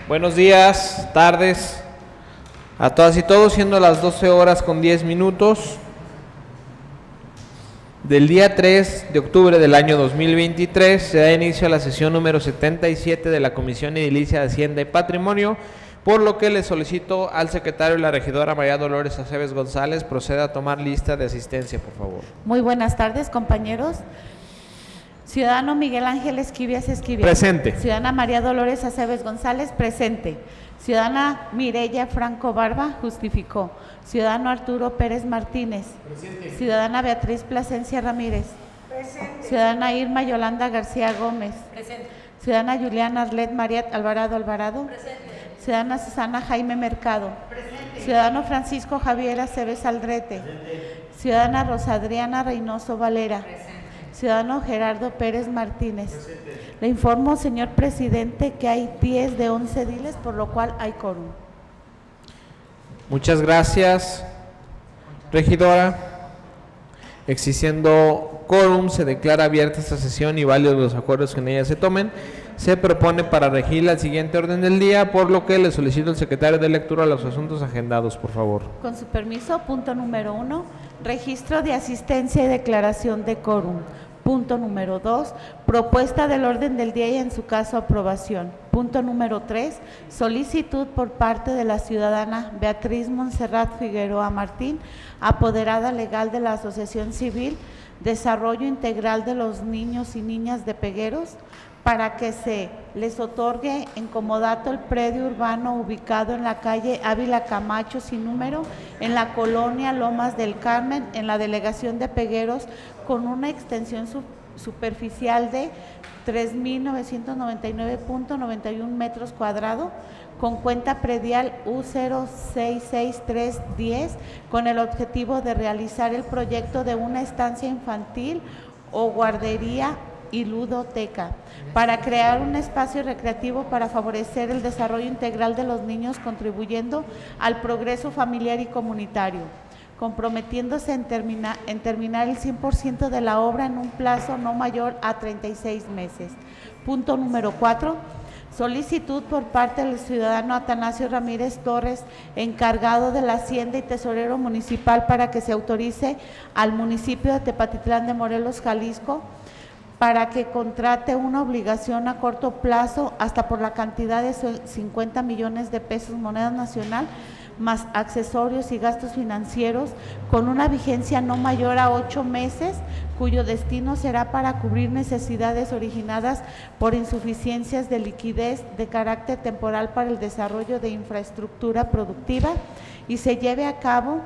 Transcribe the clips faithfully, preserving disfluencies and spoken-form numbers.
Buenos días, tardes a todas y todos, siendo las doce horas con diez minutos del día tres de octubre del año dos mil veintitrés, se da inicio a la sesión número setenta y siete de la Comisión Edilicia de Hacienda y Patrimonio, por lo que le solicito al secretario y la regidora María Dolores Aceves González proceda a tomar lista de asistencia, por favor. Muy buenas tardes, compañeros. Ciudadano Miguel Ángel Esquivias Esquivias. Presente. Ciudadana María Dolores Aceves González, presente. Ciudadana Mireya Franco Barba, justificó. Ciudadano Arturo Pérez Martínez. Presente. Ciudadana Beatriz Plasencia Ramírez. Presente. Ciudadana Irma Yolanda García Gómez. Presente. Ciudadana Juliana Arlet María Alvarado Alvarado. Presente. Ciudadana Susana Jaime Mercado. Presente. Ciudadano Francisco Javier Aceves Aldrete. Presente. Ciudadana Rosa Adriana Reynoso Valera. Presente. Ciudadano Gerardo Pérez Martínez. Presente. Le informo, señor presidente, que hay diez de once ediles, por lo cual hay quórum. Muchas gracias, regidora. Existiendo quórum, se declara abierta esta sesión y válidos los acuerdos que en ella se tomen. Se propone para regir el siguiente orden del día, por lo que le solicito al secretario de lectura los asuntos agendados, por favor. Con su permiso, punto número uno, registro de asistencia y declaración de quórum. Punto número dos, propuesta del orden del día y en su caso aprobación. Punto número tres, solicitud por parte de la ciudadana Beatriz Montserrat Figueroa Martín, apoderada legal de la Asociación Civil Desarrollo Integral de los Niños y Niñas de Pegueros, para que se les otorgue en comodato el predio urbano ubicado en la calle Ávila Camacho sin número, en la colonia Lomas del Carmen, en la delegación de Pegueros, con una extensión su, superficial de tres mil novecientos noventa y nueve punto noventa y uno metros cuadrados, con cuenta predial U cero seis seis tres diez, con el objetivo de realizar el proyecto de una estancia infantil o guardería y ludoteca, para crear un espacio recreativo para favorecer el desarrollo integral de los niños, contribuyendo al progreso familiar y comunitario, comprometiéndose en, termina, en terminar el cien por ciento de la obra en un plazo no mayor a treinta y seis meses. Punto número cuatro, solicitud por parte del ciudadano Atanasio Ramírez Torres, encargado de la Hacienda y tesorero municipal, para que se autorice al municipio de Tepatitlán de Morelos, Jalisco, para que contrate una obligación a corto plazo hasta por la cantidad de cincuenta millones de pesos moneda nacional, más accesorios y gastos financieros, con una vigencia no mayor a ocho meses, cuyo destino será para cubrir necesidades originadas por insuficiencias de liquidez de carácter temporal para el desarrollo de infraestructura productiva, y se lleve a cabo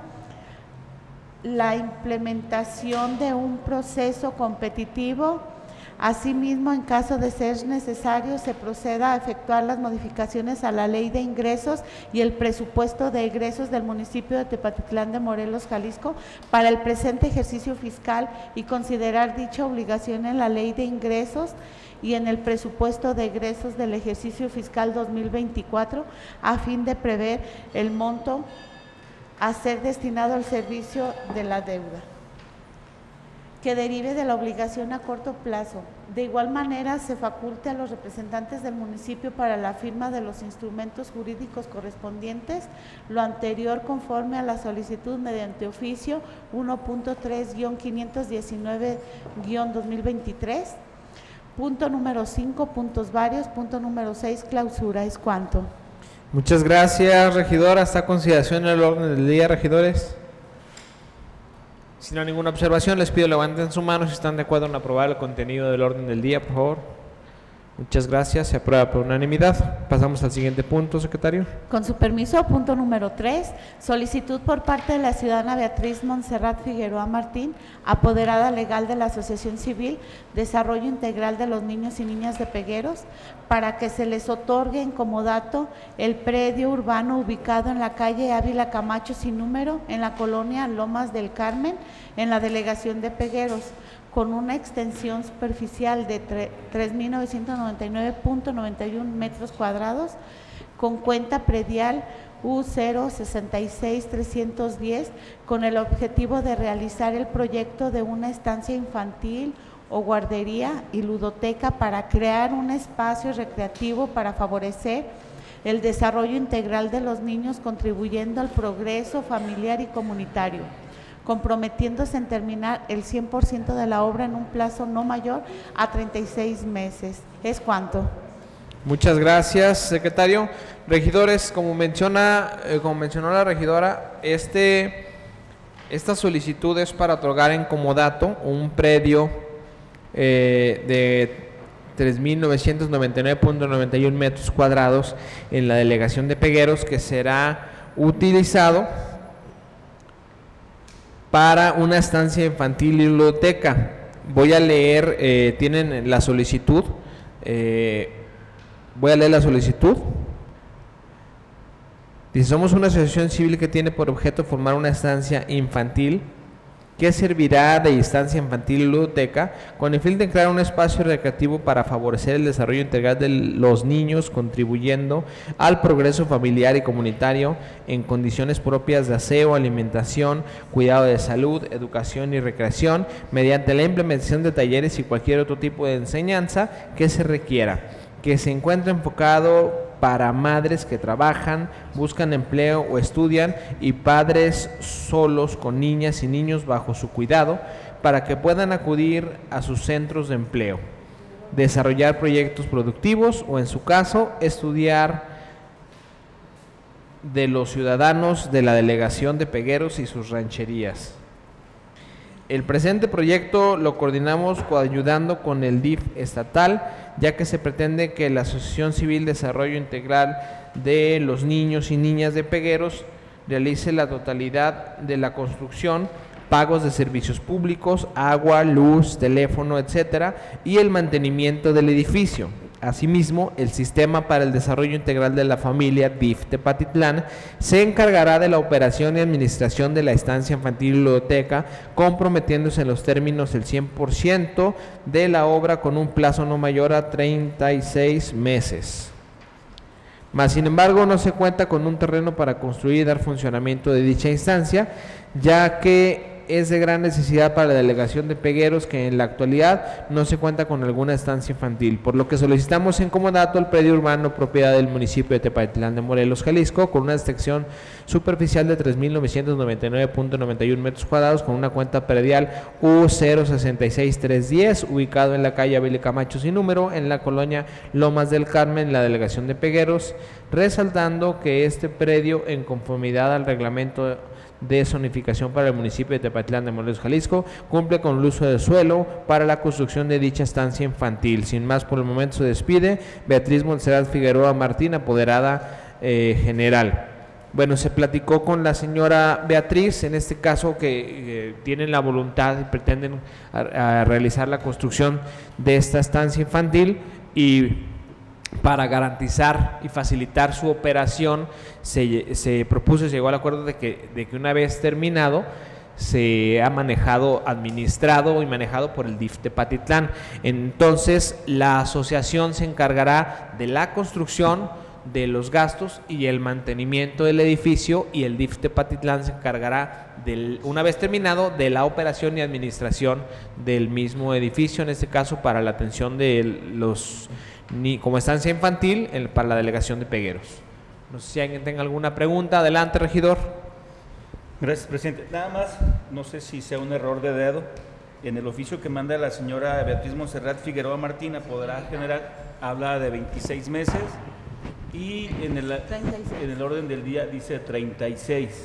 la implementación de un proceso competitivo. Asimismo, en caso de ser necesario, se proceda a efectuar las modificaciones a la Ley de Ingresos y el presupuesto de egresos del municipio de Tepatitlán de Morelos, Jalisco, para el presente ejercicio fiscal, y considerar dicha obligación en la Ley de Ingresos y en el presupuesto de egresos del ejercicio fiscal dos mil veinticuatro, a fin de prever el monto a ser destinado al servicio de la deuda que derive de la obligación a corto plazo. De igual manera, se faculte a los representantes del municipio para la firma de los instrumentos jurídicos correspondientes, lo anterior conforme a la solicitud mediante oficio uno punto tres guión quinientos diecinueve guión dos mil veintitrés. Punto número cinco, puntos varios. Punto número seis, clausura. Es cuanto. Muchas gracias, regidora. Está a consideración el orden del día, regidores. Si no hay ninguna observación, les pido levanten su mano si están de acuerdo en aprobar el contenido del orden del día, por favor. Muchas gracias, se aprueba por unanimidad. Pasamos al siguiente punto, secretario. Con su permiso, punto número tres, solicitud por parte de la ciudadana Beatriz Montserrat Figueroa Martín, apoderada legal de la Asociación Civil Desarrollo Integral de los Niños y Niñas de Pegueros, para que se les otorgue en comodato el predio urbano ubicado en la calle Ávila Camacho sin número, en la colonia Lomas del Carmen, en la delegación de Pegueros, con una extensión superficial de tres mil novecientos noventa y nueve punto noventa y uno metros cuadrados, con cuenta predial U cero seis seis trescientos diez, con el objetivo de realizar el proyecto de una estancia infantil o guardería y ludoteca, para crear un espacio recreativo para favorecer el desarrollo integral de los niños contribuyendo al progreso familiar y comunitario, comprometiéndose en terminar el cien por ciento de la obra en un plazo no mayor a treinta y seis meses. ¿Es cuánto? Muchas gracias, secretario. Regidores, como menciona, eh, como mencionó la regidora, este, esta solicitud es para otorgar en comodato un predio eh, de tres mil novecientos noventa y nueve punto noventa y uno metros cuadrados en la delegación de Pegueros, que será utilizado para una estancia infantil y biblioteca. Voy a leer, eh, tienen la solicitud, eh, voy a leer la solicitud. Dice: somos una asociación civil que tiene por objeto formar una estancia infantil que servirá de instancia infantil y biblioteca con el fin de crear un espacio recreativo para favorecer el desarrollo integral de los niños, contribuyendo al progreso familiar y comunitario en condiciones propias de aseo, alimentación, cuidado de salud, educación y recreación, mediante la implementación de talleres y cualquier otro tipo de enseñanza que se requiera, que se encuentra enfocado para madres que trabajan, buscan empleo o estudian y padres solos con niñas y niños bajo su cuidado para que puedan acudir a sus centros de empleo, desarrollar proyectos productivos o, en su caso, estudiar de los ciudadanos de la delegación de Pegueros y sus rancherías. El presente proyecto lo coordinamos coayudando con el D I F estatal, ya que se pretende que la Asociación Civil Desarrollo Integral de los Niños y Niñas de Pegueros realice la totalidad de la construcción, pagos de servicios públicos, agua, luz, teléfono, etcétera, y el mantenimiento del edificio. Asimismo, el Sistema para el Desarrollo Integral de la Familia, D I F Tepatitlán, se encargará de la operación y administración de la estancia infantil y biblioteca, comprometiéndose en los términos el cien por ciento de la obra con un plazo no mayor a treinta y seis meses. Mas, sin embargo, no se cuenta con un terreno para construir y dar funcionamiento de dicha instancia, ya que es de gran necesidad para la delegación de Pegueros, que en la actualidad no se cuenta con alguna estancia infantil, por lo que solicitamos en comodato el predio urbano propiedad del municipio de Tepatitlán de Morelos, Jalisco, con una extensión superficial de tres mil novecientos noventa y nueve punto noventa y uno metros cuadrados, con una cuenta predial U cero seis seis tres uno cero, ubicado en la calle Abel Camacho sin número, en la colonia Lomas del Carmen, en la delegación de Pegueros, resaltando que este predio, en conformidad al reglamento de zonificación para el municipio de Tepatitlán de Morelos, Jalisco, cumple con el uso del suelo para la construcción de dicha estancia infantil. Sin más, por el momento se despide Beatriz Montserrat Figueroa Martín, apoderada eh, general. Bueno, se platicó con la señora Beatriz, en este caso, que eh, tienen la voluntad y pretenden a, a realizar la construcción de esta estancia infantil, y para garantizar y facilitar su operación se, se propuso y se llegó al acuerdo de que, de que una vez terminado se ha manejado, administrado y manejado por el D I F Tepatitlán. Entonces la asociación se encargará de la construcción, de los gastos y el mantenimiento del edificio, y el D I F Tepatitlán se encargará, del, una vez terminado, de la operación y administración del mismo edificio, en este caso para la atención de los ni como estancia infantil el, para la delegación de Pegueros. No sé si alguien tenga alguna pregunta. Adelante, regidor. Gracias, presidente. Nada más, no sé si sea un error de dedo. En el oficio que manda la señora Beatriz Montserrat Figueroa Martina, podrá generar, habla de veintiséis meses, y en el, en el orden del día dice treinta y seis.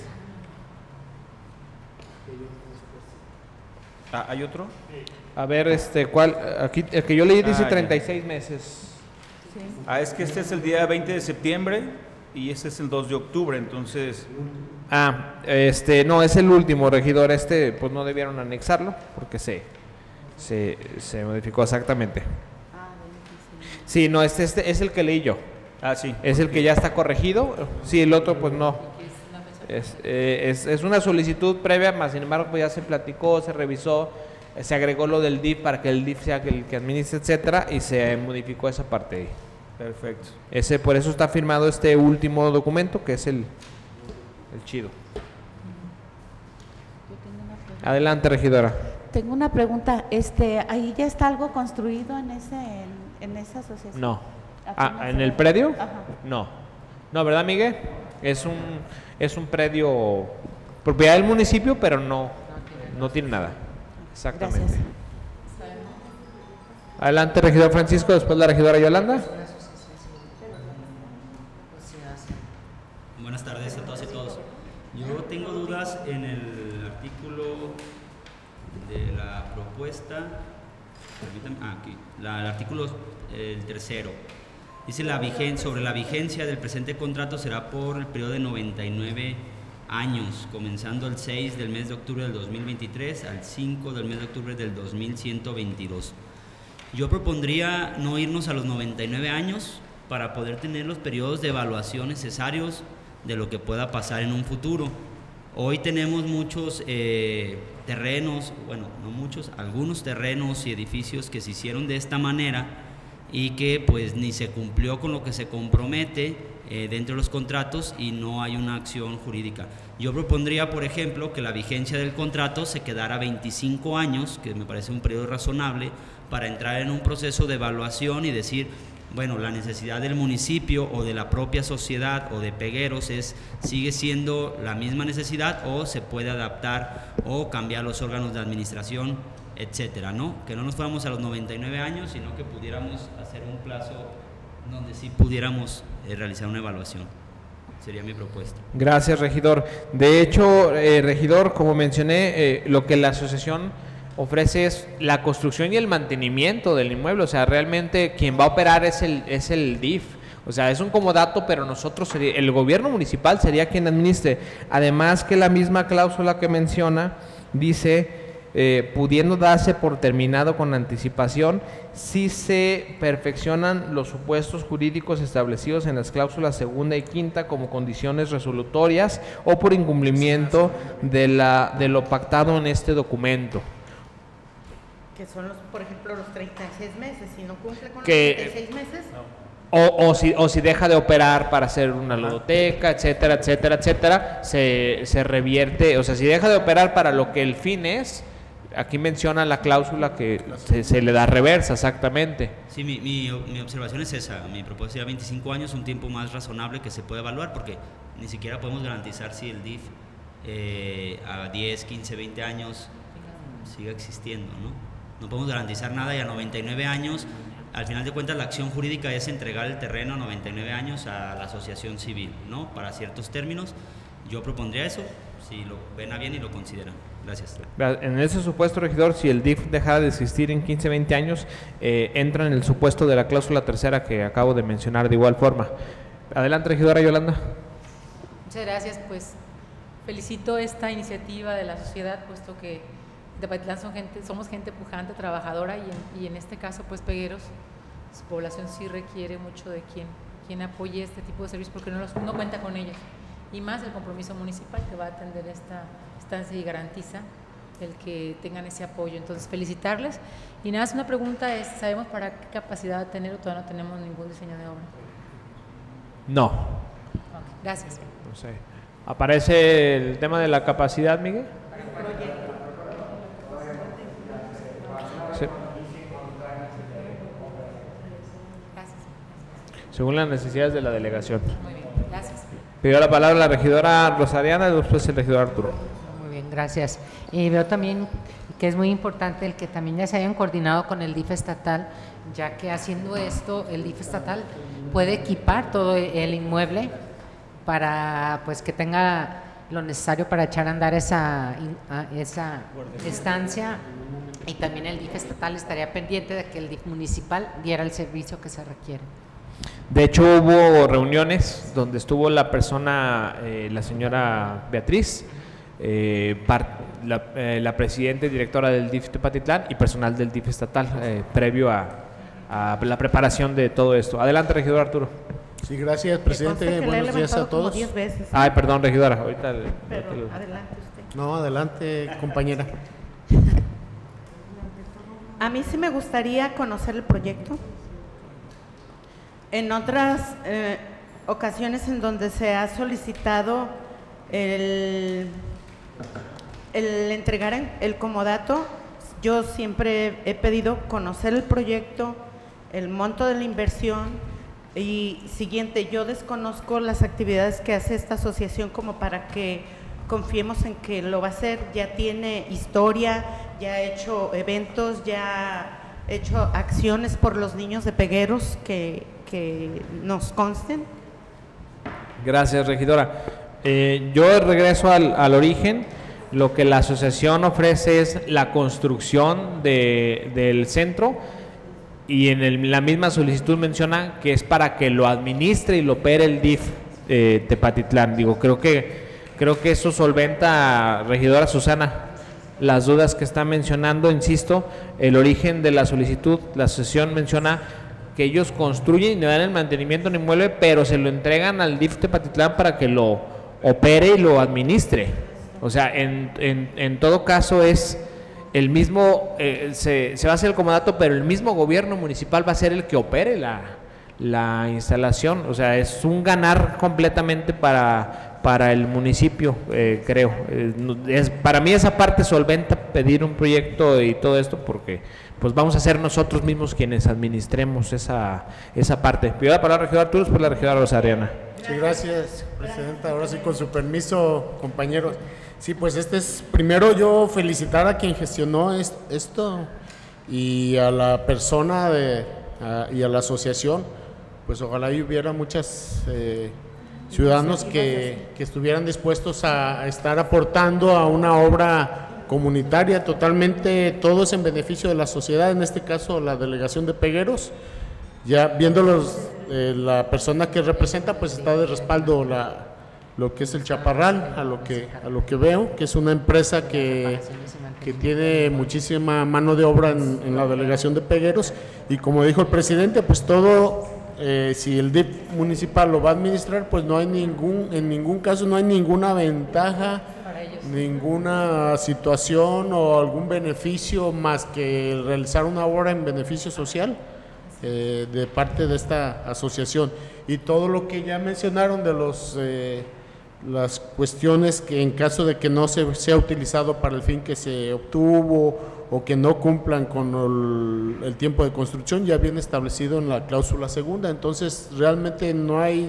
Ah, ¿hay otro? A ver, este, ¿cuál? Aquí, el que yo leí dice ah, treinta y seis meses. Sí. Ah, es que este es el día veinte de septiembre y este es el dos de octubre, entonces... Ah, este, no, es el último, regidor. Este, pues no debieron anexarlo porque se, se, se modificó exactamente. Sí, no, este, este es el que leí yo. Ah, sí. Es el que ya está corregido. Sí, el otro, pues no. Es, eh, es, es una solicitud previa, más sin embargo, pues ya se platicó, se revisó, se agregó lo del D I F para que el D I F sea el que administre, etcétera, y se modificó esa parte ahí. Perfecto. Ese, por eso está firmado este último documento, que es el, el chido. Adelante, regidora. Tengo una pregunta. Este, ¿ahí ya está algo construido en ese en, en esa asociación? No. Aquí Ah, no ¿en se el ve. predio? Ajá. No. No, ¿verdad, Miguel? Es un, es un predio propiedad del municipio, pero no, no tiene nada. Exactamente. Gracias. Adelante, regidor Francisco, después la regidora Yolanda. Buenas tardes a todas y todos. Yo tengo dudas en el artículo de la propuesta, permítanme, ah, aquí, la, el artículo el tercero. Dice la vigen, sobre la vigencia del presente contrato será por el periodo de noventa y nueve años, comenzando el seis del mes de octubre del dos mil veintitrés al cinco del mes de octubre del dos mil ciento veintidós. Yo propondría no irnos a los noventa y nueve años para poder tener los periodos de evaluación necesarios de lo que pueda pasar en un futuro. Hoy tenemos muchos eh, terrenos, bueno, no muchos, algunos terrenos y edificios que se hicieron de esta manera y que pues ni se cumplió con lo que se compromete eh, dentro de los contratos y no hay una acción jurídica. Yo propondría, por ejemplo, que la vigencia del contrato se quedara veinticinco años, que me parece un periodo razonable, para entrar en un proceso de evaluación y decir, bueno, la necesidad del municipio o de la propia sociedad o de Pegueros es, sigue siendo la misma necesidad o se puede adaptar o cambiar los órganos de administración, etcétera, ¿no? Que no nos fuéramos a los noventa y nueve años, sino que pudiéramos hacer un plazo donde sí pudiéramos eh, realizar una evaluación. Sería mi propuesta. Gracias, regidor. De hecho, eh, regidor, como mencioné, eh, lo que la asociación ofrece es la construcción y el mantenimiento del inmueble. O sea, realmente quien va a operar es el, es el D I F. O sea, es un comodato, pero nosotros, sería, el gobierno municipal sería quien administre. Además que la misma cláusula que menciona dice, eh, pudiendo darse por terminado con anticipación, si se perfeccionan los supuestos jurídicos establecidos en las cláusulas segunda y quinta como condiciones resolutorias o por incumplimiento de, la, de lo pactado en este documento. Que son, los, por ejemplo, los treinta y seis meses. Si no cumple con Que, los treinta y seis meses... O, o, si, o si deja de operar para hacer una ludoteca, etcétera, etcétera, etcétera, se, se revierte. O sea, si deja de operar para lo que el fin es, aquí menciona la cláusula que se, se le da reversa, exactamente. Sí, mi, mi, mi observación es esa. Mi propuesta sería veinticinco años, un tiempo más razonable que se puede evaluar, porque ni siquiera podemos garantizar si el D I F eh, a diez, quince, veinte años siga existiendo, ¿no? No podemos garantizar nada y a noventa y nueve años, al final de cuentas la acción jurídica es entregar el terreno a noventa y nueve años a la asociación civil, ¿no? Para ciertos términos. Yo propondría eso, si lo ven a bien y lo consideran. Gracias. En ese supuesto, regidor, si el D I F dejara de existir en quince, veinte años, eh, entra en el supuesto de la cláusula tercera que acabo de mencionar de igual forma. Adelante, regidora Yolanda. Muchas gracias, pues felicito esta iniciativa de la sociedad, puesto que Tepatitlán son gente, somos gente pujante, trabajadora y en, y en este caso pues Pegueros, su población sí requiere mucho de quien, quien apoye este tipo de servicios porque no, los, no cuenta con ellos y más el compromiso municipal que va a atender esta estancia y garantiza el que tengan ese apoyo. Entonces felicitarles y nada, es una pregunta, es, ¿sabemos para qué capacidad va a tener o todavía no tenemos ningún diseño de obra? No. Okay, gracias. No sé. ¿Aparece el tema de la capacidad, Miguel? Sí. Gracias. Según las necesidades de la delegación. Muy bien, gracias. Pidió la palabra la regidora Rosariana y después el regidor Arturo. Muy bien, gracias. Y veo también que es muy importante el que también ya se hayan coordinado con el D I F estatal, ya que haciendo esto el D I F estatal puede equipar todo el inmueble para pues que tenga lo necesario para echar a andar esa, esa estancia. Y también el D I F estatal estaría pendiente de que el D I F municipal diera el servicio que se requiere. De hecho, hubo reuniones donde estuvo la persona, eh, la señora Beatriz, eh, par, la, eh, la presidenta y directora del D I F Tepatitlán y personal del D I F estatal, eh, previo a, a la preparación de todo esto. Adelante, regidor Arturo. Sí, gracias, presidente. Buenos días a todos. diez veces. Ay, perdón, regidora. Ahorita el, Pero el, adelante usted. No, adelante, compañera. A mí sí me gustaría conocer el proyecto. En otras eh, ocasiones en donde se ha solicitado el, el entregar en- el comodato, yo siempre he pedido conocer el proyecto, el monto de la inversión, Y siguiente, yo desconozco las actividades que hace esta asociación como para que confiemos en que lo va a hacer. Ya tiene historia, ya ha hecho eventos, ya ha hecho acciones por los niños de Pegueros que, que nos consten. Gracias, regidora. Eh, yo regreso al, al origen. Lo que la asociación ofrece es la construcción de, del centro, y en el, la misma solicitud menciona que es para que lo administre y lo opere el D I F eh, Tepatitlán. Digo, creo que creo que eso solventa, regidora Susana, las dudas que está mencionando. Insisto, el origen de la solicitud, la asociación menciona que ellos construyen y le dan el mantenimiento al inmueble, pero se lo entregan al D I F Tepatitlán para que lo opere y lo administre. O sea, en, en, en todo caso es el mismo, eh, se, se va a hacer el comodato, pero el mismo gobierno municipal va a ser el que opere la, la instalación. O sea, es un ganar completamente para, para el municipio, eh, creo. Eh, es, para mí esa parte solventa pedir un proyecto y todo esto, porque pues vamos a ser nosotros mismos quienes administremos esa, esa parte. Pido la palabra al regidor Arturo, después la regidora Rosariana. Sí, gracias, presidenta. Ahora sí, con su permiso, compañeros. Sí, pues este es, primero yo felicitar a quien gestionó es, esto y a la persona de, a, y a la asociación. Pues ojalá hubiera muchos eh, ciudadanos que, que estuvieran dispuestos a, a estar aportando a una obra comunitaria. Totalmente todo es en beneficio de la sociedad, en este caso la delegación de Pegueros. Ya viéndolos, eh, la persona que representa pues está de respaldo la lo que es el Chaparral, a lo que a lo que veo, que es una empresa que, que tiene muchísima mano de obra en, en la delegación de Pegueros, y como dijo el presidente, pues todo, eh, si el D I F municipal lo va a administrar, pues no hay ningún, en ningún caso no hay ninguna ventaja, ninguna situación o algún beneficio más que el realizar una obra en beneficio social eh, de parte de esta asociación. Y todo lo que ya mencionaron de los eh, las cuestiones que en caso de que no se sea utilizado para el fin que se obtuvo o que no cumplan con el, el tiempo de construcción, ya viene establecido en la cláusula segunda. Entonces realmente no hay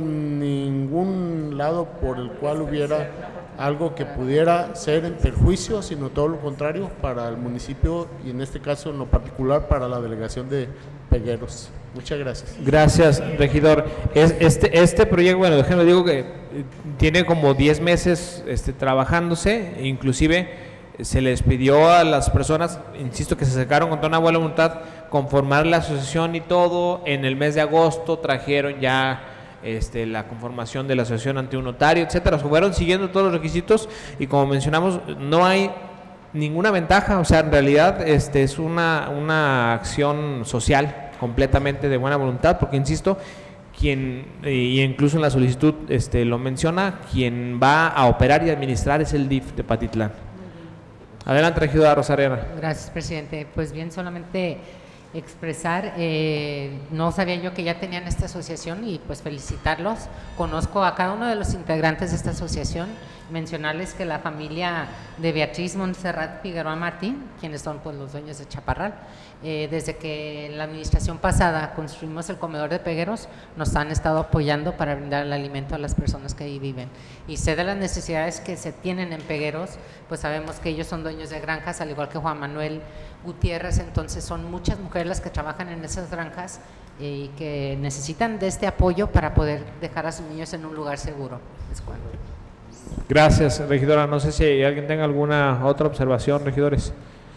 ningún lado por el cual hubiera algo que pudiera ser en perjuicio, sino todo lo contrario para el municipio y en este caso en lo particular para la delegación de Pegueros. Muchas gracias. Gracias, regidor. Es, este, este proyecto, bueno, déjenme digo que tiene como diez meses este, trabajándose, inclusive se les pidió a las personas, insisto, que se acercaron con toda una buena voluntad, conformar la asociación y todo. En el mes de agosto trajeron ya este, la conformación de la asociación ante un notario, etcétera. Fueron siguiendo todos los requisitos y, como mencionamos, no hay ninguna ventaja. O sea, en realidad este, es una, una acción social completamente de buena voluntad, porque insisto, quien, y incluso en la solicitud este, lo menciona, quien va a operar y administrar es el D I F de Tepatitlán. Adelante, regidora Rosariana. Gracias, presidente. Pues bien, solamente expresar, eh, no sabía yo que ya tenían esta asociación y pues felicitarlos. Conozco a cada uno de los integrantes de esta asociación, mencionarles que la familia de Beatriz Montserrat Figueroa Martín, quienes son pues los dueños de Chaparral, eh, desde que la administración pasada construimos el comedor de Pegueros, nos han estado apoyando para brindar el alimento a las personas que ahí viven. Y sé de las necesidades que se tienen en Pegueros, pues sabemos que ellos son dueños de granjas, al igual que Juan Manuel Gutiérrez. Entonces son muchas mujeres las que trabajan en esas granjas eh, y que necesitan de este apoyo para poder dejar a sus niños en un lugar seguro. Es cuando. Gracias, regidora. No sé si alguien tenga alguna otra observación, regidores.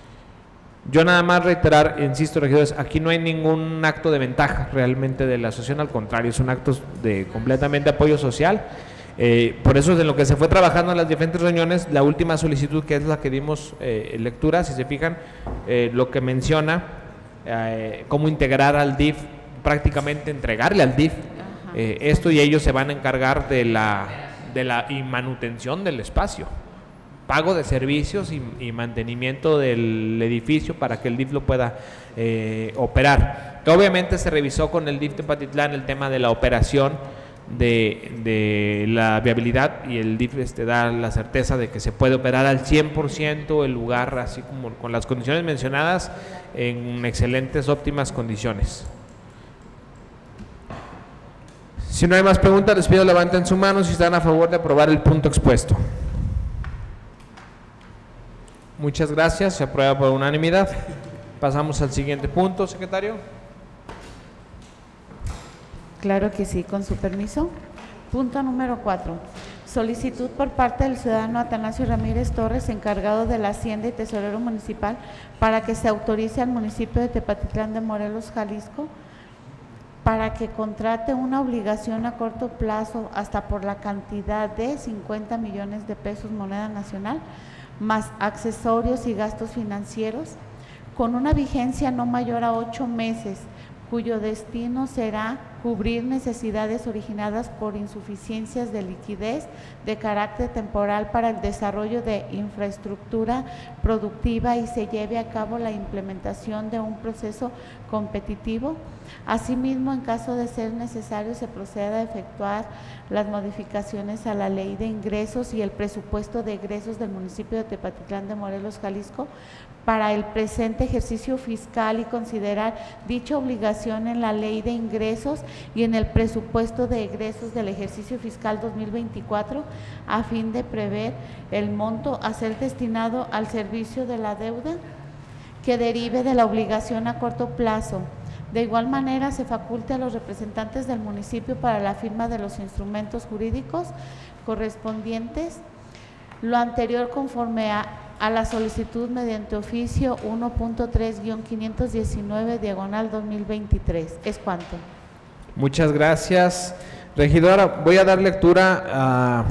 Yo nada más reiterar, insisto, regidores, aquí no hay ningún acto de ventaja realmente de la asociación, al contrario, es un acto de completamente apoyo social. Eh, por eso es en lo que se fue trabajando en las diferentes reuniones. La última solicitud, que es la que dimos eh, lectura, si se fijan, eh, lo que menciona eh, cómo integrar al D I F, prácticamente entregarle al D I F eh, esto, y ellos se van a encargar de la, de la y manutención del espacio, pago de servicios y, y mantenimiento del edificio para que el D I F lo pueda eh, operar. Obviamente se revisó con el D I F de Tepatitlán el tema de la operación De, de la viabilidad, y el D I F este, da la certeza de que se puede operar al cien por ciento el lugar, así como con las condiciones mencionadas, en excelentes, óptimas condiciones. Si no hay más preguntas, les pido levanten su mano si están a favor de aprobar el punto expuesto. Muchas gracias, se aprueba por unanimidad. Pasamos al siguiente punto, secretario. Claro que sí, con su permiso. Punto número cuatro. Solicitud por parte del ciudadano Atanasio Ramírez Torres, encargado de la Hacienda y tesorero municipal, para que se autorice al municipio de Tepatitlán de Morelos, Jalisco, para que contrate una obligación a corto plazo hasta por la cantidad de cincuenta millones de pesos moneda nacional, más accesorios y gastos financieros, con una vigencia no mayor a ocho meses, cuyo destino será cubrir necesidades originadas por insuficiencias de liquidez de carácter temporal para el desarrollo de infraestructura productiva y se lleve a cabo la implementación de un proceso competitivo. Asimismo, en caso de ser necesario, se proceda a efectuar las modificaciones a la Ley de Ingresos y el presupuesto de egresos del municipio de Tepatitlán de Morelos, Jalisco, para el presente ejercicio fiscal y considerar dicha obligación en la Ley de Ingresos y en el presupuesto de egresos del ejercicio fiscal dos mil veinticuatro, a fin de prever el monto a ser destinado al servicio de la deuda que derive de la obligación a corto plazo. De igual manera, se faculte a los representantes del municipio para la firma de los instrumentos jurídicos correspondientes, lo anterior conforme a a la solicitud mediante oficio uno punto tres guión quinientos diecinueve diagonal dos mil veintitrés. Es cuanto. Muchas gracias, regidora. Voy a dar lectura a,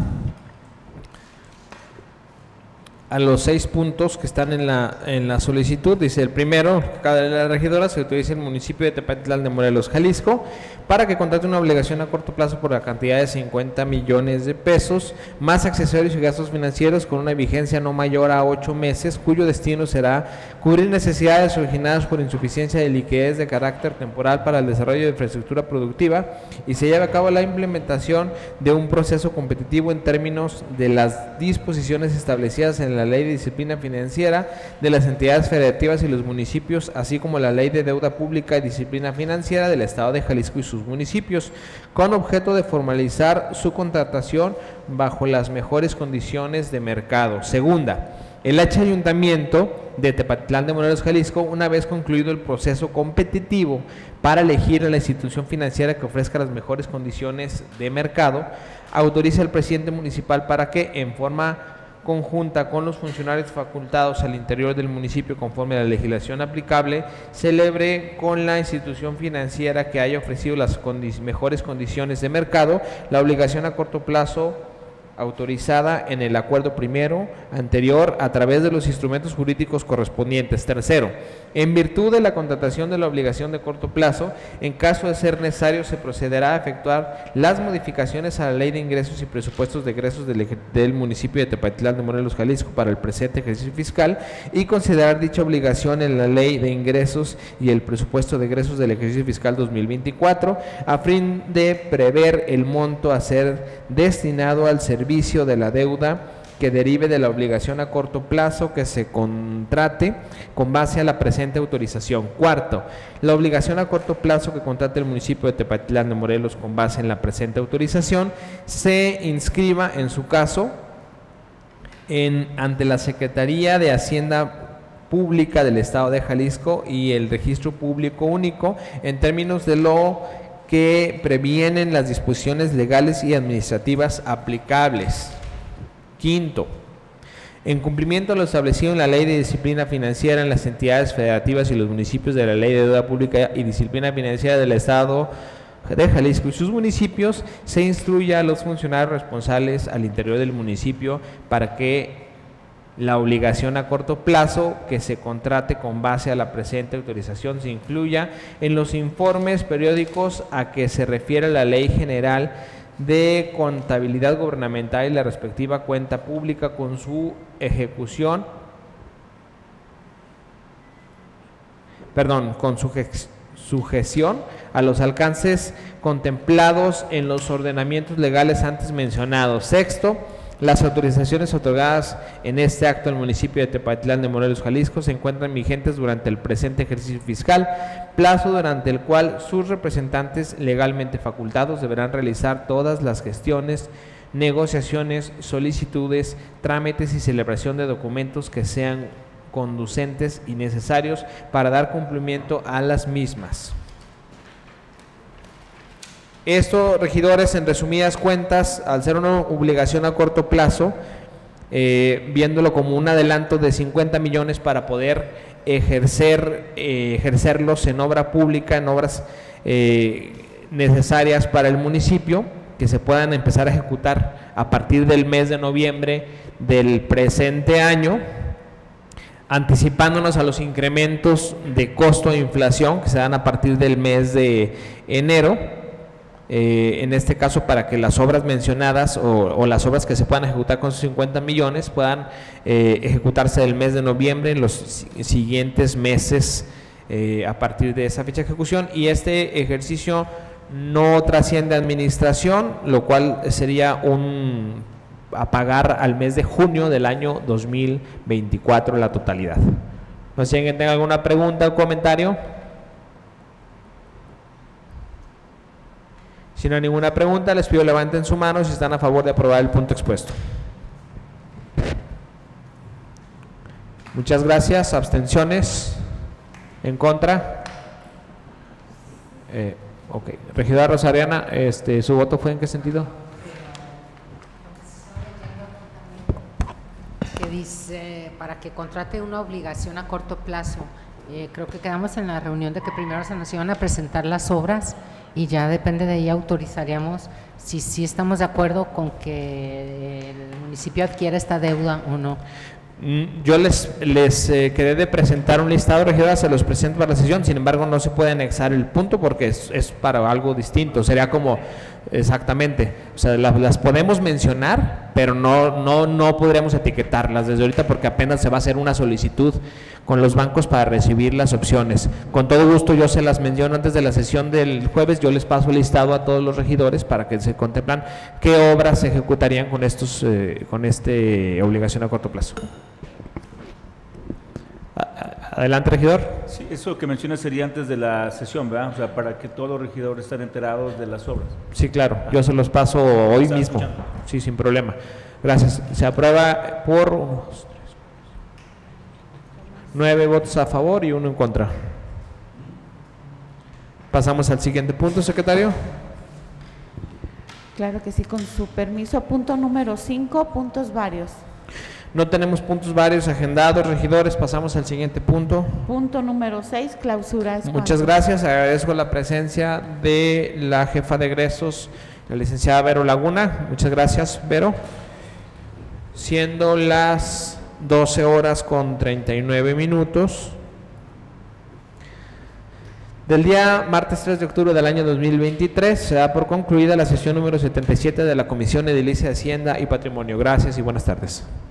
a los seis puntos que están en la, en la solicitud. Dice el primero, cada de la regidora se autoriza el municipio de Tepatitlán de Morelos, Jalisco, para que contrate una obligación a corto plazo por la cantidad de cincuenta millones de pesos, más accesorios y gastos financieros con una vigencia no mayor a ocho meses, cuyo destino será cubrir necesidades originadas por insuficiencia de liquidez de carácter temporal para el desarrollo de infraestructura productiva y se lleve a cabo la implementación de un proceso competitivo en términos de las disposiciones establecidas en la Ley de Disciplina Financiera de las entidades federativas y los municipios, así como la Ley de Deuda Pública y Disciplina Financiera del Estado de Jalisco y sus municipios, con objeto de formalizar su contratación bajo las mejores condiciones de mercado. Segunda, el H Ayuntamiento de Tepatitlán de Morelos, Jalisco, una vez concluido el proceso competitivo para elegir a la institución financiera que ofrezca las mejores condiciones de mercado, autoriza al presidente municipal para que, en forma conjunta con los funcionarios facultados al interior del municipio conforme a la legislación aplicable, celebre con la institución financiera que haya ofrecido las condi- mejores condiciones de mercado la obligación a corto plazo autorizada en el acuerdo primero anterior a través de los instrumentos jurídicos correspondientes. Tercero, en virtud de la contratación de la obligación de corto plazo, en caso de ser necesario, se procederá a efectuar las modificaciones a la Ley de Ingresos y Presupuestos de Egresos del, del municipio de Tepatitlán de Morelos, Jalisco, para el presente ejercicio fiscal y considerar dicha obligación en la Ley de Ingresos y el Presupuesto de Egresos del ejercicio fiscal dos mil veinticuatro, a fin de prever el monto a ser destinado al servicio de la deuda que derive de la obligación a corto plazo que se contrate con base a la presente autorización. Cuarto, la obligación a corto plazo que contrate el municipio de Tepatitlán de Morelos con base en la presente autorización se inscriba en su caso en, ante la Secretaría de Hacienda Pública del Estado de Jalisco y el Registro Público Único en términos de lo que previenen las disposiciones legales y administrativas aplicables. Quinto, en cumplimiento a lo establecido en la Ley de Disciplina Financiera en las entidades federativas y los municipios de la Ley de Deuda Pública y Disciplina Financiera del Estado de Jalisco y sus municipios, se instruya a los funcionarios responsables al interior del municipio para que la obligación a corto plazo que se contrate con base a la presente autorización se incluya en los informes periódicos a que se refiere la Ley General de Contabilidad Gubernamental y la respectiva cuenta pública con su ejecución, perdón, con su sujeción a los alcances contemplados en los ordenamientos legales antes mencionados. Sexto, Las autorizaciones otorgadas en este acto al municipio de Tepatitlán de Morelos, Jalisco, se encuentran vigentes durante el presente ejercicio fiscal, plazo durante el cual sus representantes legalmente facultados deberán realizar todas las gestiones, negociaciones, solicitudes, trámites y celebración de documentos que sean conducentes y necesarios para dar cumplimiento a las mismas. Esto, regidores, en resumidas cuentas, al ser una obligación a corto plazo, eh, viéndolo como un adelanto de cincuenta millones para poder ejercer, eh, ejercerlos en obra pública, en obras eh, necesarias para el municipio, que se puedan empezar a ejecutar a partir del mes de noviembre del presente año, anticipándonos a los incrementos de costo e inflación que se dan a partir del mes de enero. Eh, en este caso, para que las obras mencionadas o, o las obras que se puedan ejecutar con esos cincuenta millones puedan eh, ejecutarse el mes de noviembre en los si siguientes meses eh, a partir de esa fecha de ejecución, y este ejercicio no trasciende administración, lo cual sería un a pagar al mes de junio del año dos mil veinticuatro la totalidad. No sé si alguien tenga alguna pregunta o comentario. Si no hay ninguna pregunta, les pido levanten su mano si están a favor de aprobar el punto expuesto. Muchas gracias. ¿Abstenciones? ¿En contra? Eh, ok. Regidora Rosariana, este, ¿su voto fue en qué sentido? Que dice, para que contrate una obligación a corto plazo. Eh, creo que quedamos en la reunión de que primero se nos iban a presentar las obras y ya depende de ahí autorizaríamos si sí estamos de acuerdo con que el municipio adquiera esta deuda o no. Yo les, les eh, quedé de presentar un listado, regidora, se los presento para la sesión, sin embargo no se puede anexar el punto porque es, es para algo distinto, sería como, exactamente, o sea, las, las podemos mencionar, pero no, no, no podríamos etiquetarlas desde ahorita porque apenas se va a hacer una solicitud con los bancos para recibir las opciones. Con todo gusto yo se las menciono antes de la sesión del jueves, yo les paso el listado a todos los regidores para que se contemplan qué obras se ejecutarían con estos, eh, con este obligación a corto plazo. Adelante, regidor. Sí, eso que menciona sería antes de la sesión, ¿verdad? O sea, para que todos los regidores estén enterados de las obras. Sí, claro, yo se los paso hoy mismo. Escuchando. Sí, sin problema. Gracias. Se aprueba por unos, tres, nueve votos a favor y uno en contra. Pasamos al siguiente punto, secretario. Claro que sí, con su permiso. Punto número cinco, puntos varios. No tenemos puntos varios agendados, regidores, pasamos al siguiente punto. Punto número seis, clausura. Muchas gracias, agradezco la presencia de la jefa de egresos, la licenciada Vero Laguna. Muchas gracias, Vero. Siendo las doce horas con treinta y nueve minutos del día martes tres de octubre del año dos mil veintitrés, se da por concluida la sesión número setenta y siete de la Comisión Edilicia de Hacienda y Patrimonio. Gracias y buenas tardes.